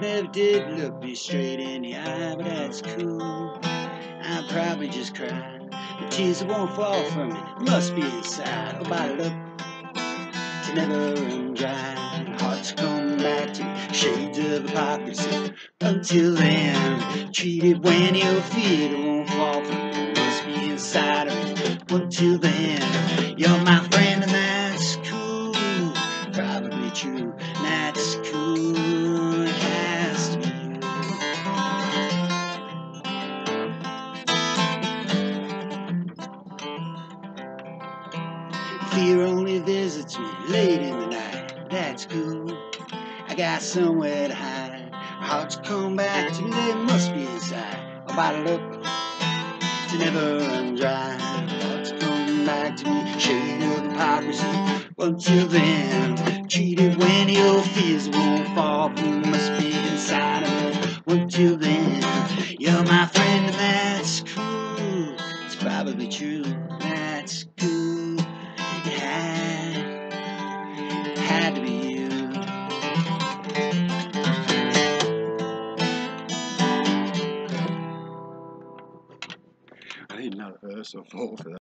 Never did look me straight in the eye, but that's cool. I'll probably just cry. The tears that won't fall from it must be inside. Oh, by look to never run dry. Hearts come back to me, shades of hypocrisy. Until then, treat it when you feel it won't fall from it must be inside of it. Until then, you're my friend and that's cool. Probably true, that's cool. It has to be you. Fear only visits me late in the night. That's cool. I got somewhere to hide. Hearts come back to me, they must be inside. About to look to never run dry. Hearts come back to me, shade of hypocrisy. Until then, treat it when your fears won't fall from must be inside of it. Until then, you're my friend and that's cool. It's probably true, that's cool. It had to be you. I need another verse or four for that.